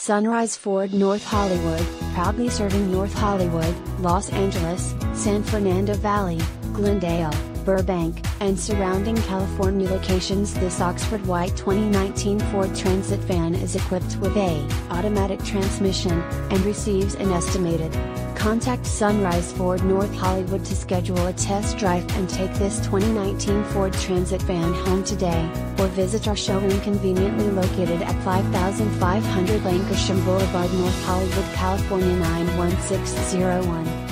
Sunrise Ford North Hollywood, proudly serving North Hollywood, Los Angeles, San Fernando Valley, Glendale, Burbank, and surrounding California locations. This Oxford White 2019 Ford Transit van is equipped with a automatic transmission, and receives an estimated. Contact Sunrise Ford North Hollywood to schedule a test drive and take this 2019 Ford Transit van home today, or visit our showroom conveniently located at 5500 Lankershim Blvd, North Hollywood, California 91601.